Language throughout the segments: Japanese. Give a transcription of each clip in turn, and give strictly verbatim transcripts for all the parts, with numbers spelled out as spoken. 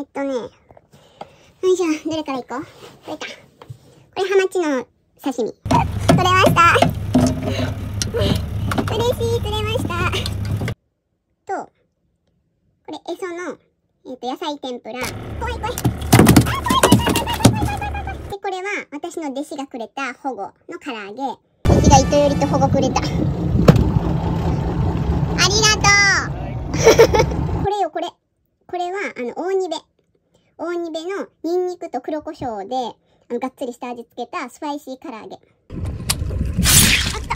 っとね、よいしょ、どれからいこう。これか。これ、ハマチの刺身。取れました。嬉しい、取れました。と、これ、エソの、えっと、野菜天ぷら。怖い怖い。あ、怖い怖い怖い怖い怖い怖い怖い怖い。で、これは、私の弟子がくれた保護の唐揚げ。弟子が糸よりと保護くれた。ありがとうこれよ、これ。これは、あの、大煮べ。大煮べのニンニクと黒胡椒で、あの、がっつりした味付けたスパイシー唐揚げ。あった。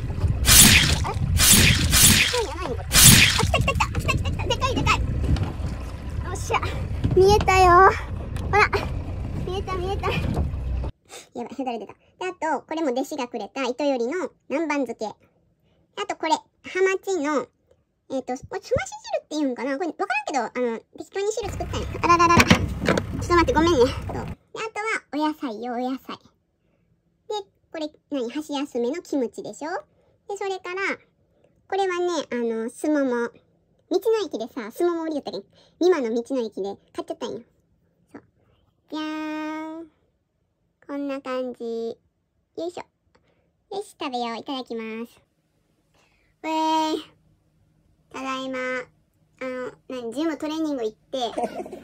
あれそうやないのこれ。あった来た来た来た来た来た。でかいでかい。よっしゃ。見えたよ。ほら。見えた見えた。やばい、へだれ出た。で、あと、これも弟子がくれた糸よりの南蛮漬け。あと、これ、ハマチの、えっと、これ、すまし汁って言うんかなこれ、わからんけど、あの、適当に汁作ったんや。あらららら。ちょっと待って、ごめんね。で、あとは、お野菜よ、お野菜。で、これ、何箸休めのキムチでしょで、それから、これはね、あの、すもも。道の駅でさ、すもも売りよったけん。美馬の道の駅で買っちゃったんよ。そう。じゃーん。こんな感じ。よいしょ。よし、食べよう。いただきます。ウェーイ。ただいま、あの、何、ジムトレーニング行って、尻を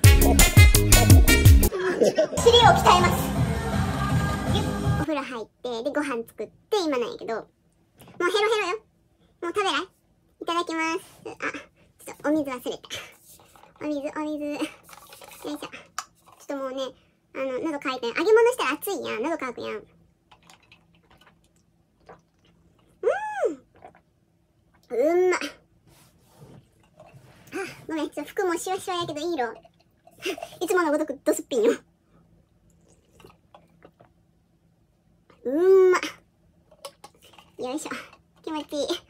鍛えます。お風呂入って、で、ご飯作って、今なんやけど、もうヘロヘロよ。もう食べない？いただきます。あ、ちょっとお水忘れた。お水、お水。よいしょ。ちょっともうね、あの、喉乾いてん。揚げ物したら熱いやん。喉乾くやん。うーん。うんま。あ、ごめん、ちょっと服もシワシワやけどいい色。いつものごとくドスッピンよ。うんま。よいしょ。気持ちいい。さ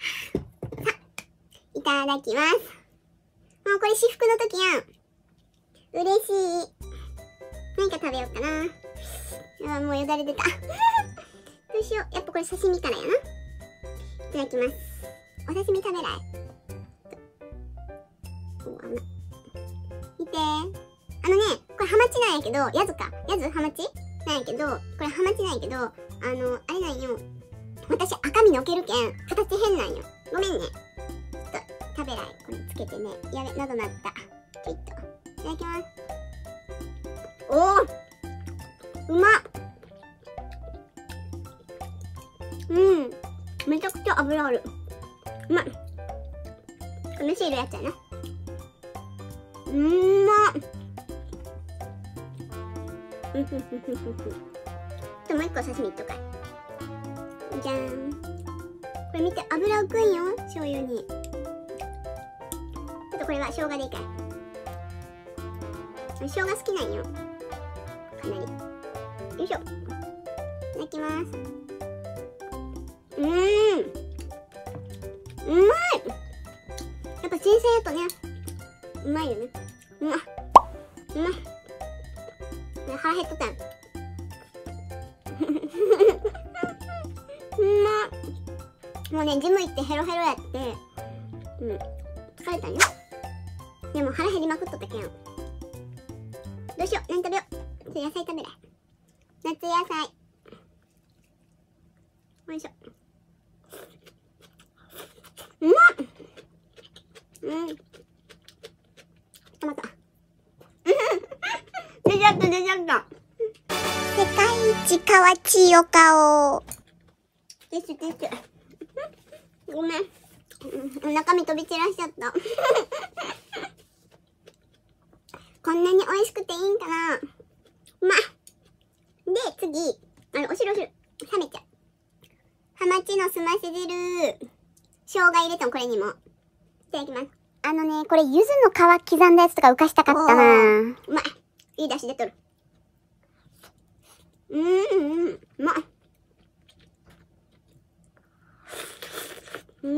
あ、いただきます。もうこれ至福の時やん。嬉しい。何か食べようかな。あ、もうよだれ出た。どうしよう。やっぱこれ刺身からやな。いただきます。お刺身食べない。見て。あのね、これハマチなんやけど、ヤズか。ヤズハマチなんやけど、これハマチなんやけど、あの、あれなんよ。私赤身のけるけん、形変なんよ。ごめんね。ちょっと、食べない。これつけてね。やべ、喉鳴った。ちょいっと。いただきます。おーうまっうん。めちゃくちゃ脂ある。うまい。このシールやつやな。うんまっ。うんふんふんふんふんふん。ともう一個刺身いっとかい。じゃーん。これ見て、油浮くんよ。醤油に。ちょっとこれは生姜でいいかい。生姜好きなんよ。かなり。よいしょ。いただきます。うーん。うまい。やっぱ新鮮やとね、うまいよね。うまっ。うまっ。腹減っとったん。うまっ。もうね、ジム行ってヘロヘロやって、うん、疲れたんよ。でも腹減りまくっとったけん。どうしよう、何食べよう。野菜食べない。夏野菜。よいしょ。うまっ。うん。トマト。出ちゃった、出ちゃった。世界一かわちいお顔。ですです。ごめん。お中身飛び散らしちゃった。こんなに美味しくていいんかな。うまっ。で、次。あの、おしろおしろ。冷めちゃう。ハマチのすまし汁。生姜入れたの、これにも。いただきます。あのね、これ、柚子の皮刻んだやつとか浮かしたかったな。うまい。いい出汁出とる。うーん、うん、うまっ。うん。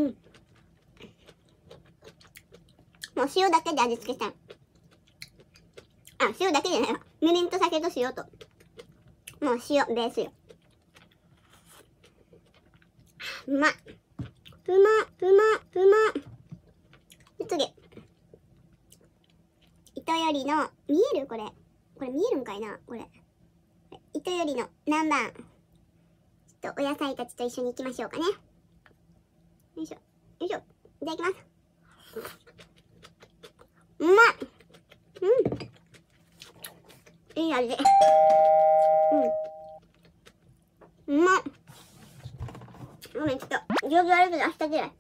もう塩だけで味付けしたい。あ、塩だけじゃないわ。みりんと酒と塩と。もう塩、ベースよ。うまっ。うまっ、うまっ、うまっ。で、次。い糸よりの、見えるこれ。これ見えるんかいなこれ。糸よりの何番。ちょっとお野菜たちと一緒に行きましょうかね。よいしょ。よいしょ。いただきます。うまい。うん。いい味。うん。うまい。ごめん、ちょっと、行儀悪いけど明日ぐらい。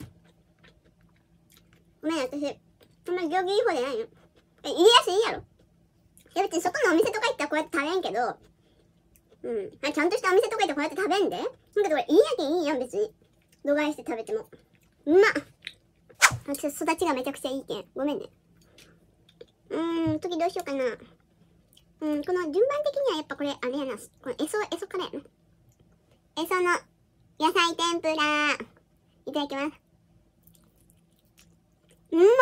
ごめん、私、そんな行儀いい方じゃないよ。え、家やしいいやろ。いや別にそこのお店とか行ったらこうやって食べんけど、うん。ちゃんとしたお店とか行ったらこうやって食べんで。だけどこれいいやけんいいやん、別に。度外して食べても。うまっ。私育ちがめちゃくちゃいいけん。ごめんね。うーん、次どうしようかな。うん、この順番的にはやっぱこれ、あれやな。これ、えそ、えそからやな。えその、野菜天ぷら。いただきます。うまっ。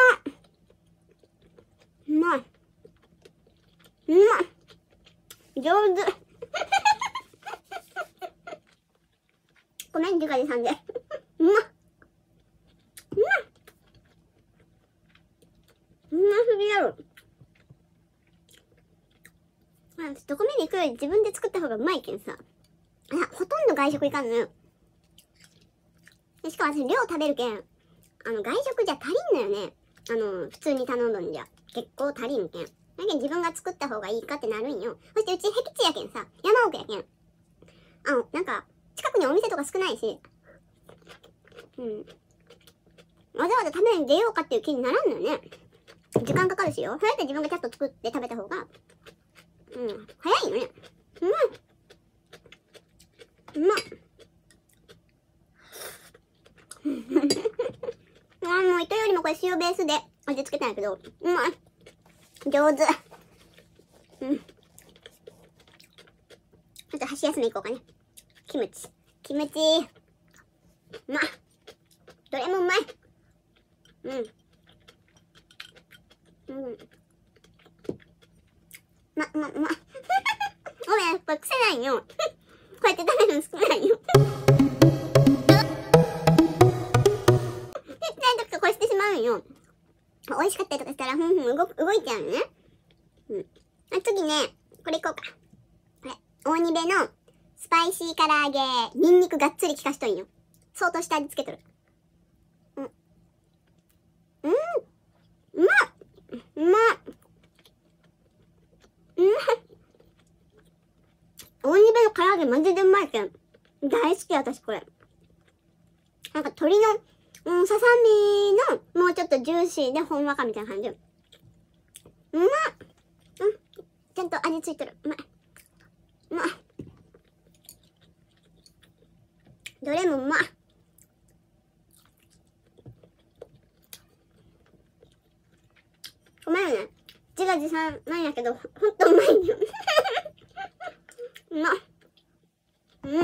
うまい。うまい。上手。ごめん、自家自産で。うまっ。うまっ。うますぎやろ。どこ目に行くより自分で作った方がうまいけんさ。あ、ほとんど外食いかんのよ。しかも私量食べるけん、あの、外食じゃ足りんのよね。あの、普通に頼んどんじゃ。結構足りんけん。だけん自分が作った方がいいかってなるんよ。そしてうち僻地やけんさ、山奥やけん。あの、なんか、近くにお店とか少ないし、うん。わざわざ食べに出ようかっていう気にならんのよね。時間かかるしよ。そうやって自分がちゃんと作って食べた方が、うん、早いよね。うまい。うまい。あ、もう糸よりもこれ塩ベースで味付けたんやけど、うまい。上手。うん。ちょっと箸休めいこうかね。キムチ。キムチ。うまっ。どれもうまい。うん。うん。ま、ま、ま。ごめん、これ癖ないよ。こうやって食べるの少ないよ。これしてしまうんよ。美味しかったりとかしたら、ふんふん動く、動いちゃうよね。うん。あ、次ね、これいこうか。これ、大煮べのスパイシー唐揚げ、ニンニクがっつり効かしとんよ。相当下味つけとる。うん。うん。うまっ。うまっ。うまい。大煮べの唐揚げマジでうまいけん。大好き、私これ。なんか鶏の、うん、ささみの、もうちょっとジューシーでほんわかみたいな感じ。うまっ。うん。ちゃんと味ついてる。うまい。うまい。どれもうまい。ごめんね。自画自賛なんやけど、ほんとうまいよ。うまっ。うん。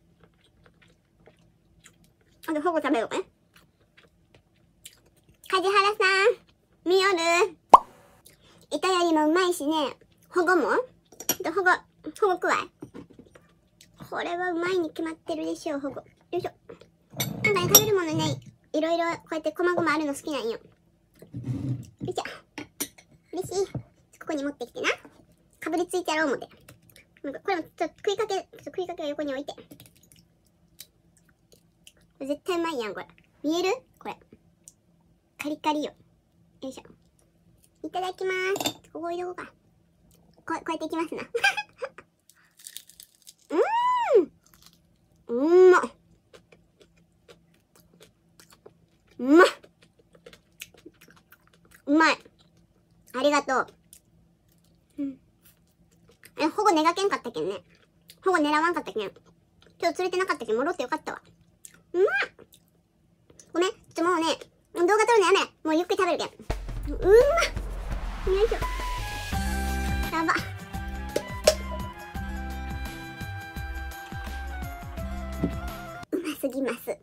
あと、ほぼ食べようね。梶原さん、見よる？糸よりもうまいしね、ほごもほご、ほごくわい。これはうまいに決まってるでしょう、ほご。よいしょ。なんかね、食べるものね、いろいろこうやってこまごまあるの好きなんよ。よいしょ。嬉しい。ここに持ってきてな。かぶりついてやろう思って。なんかこれもちょっと食いかけ、ちょっと食いかけを横に置いて。これ絶対うまいやん、これ。見える？これ。カリカリよ。よいしょ。いただきまーす。ここ入れようか。こう、こうやっていきますな。うーん。うまっ。うまっ。うまい。ありがとう。うん。え、ほぼ寝がけんかったけんね。ほぼ狙わんかったけん。今日釣れてなかったけん、戻ってよかったわ。うまっ。ごめん。ちょっともうね、動画撮るのやめ。もうゆっくり食べるけん。うまっ。よいしょ。やば。うますぎます。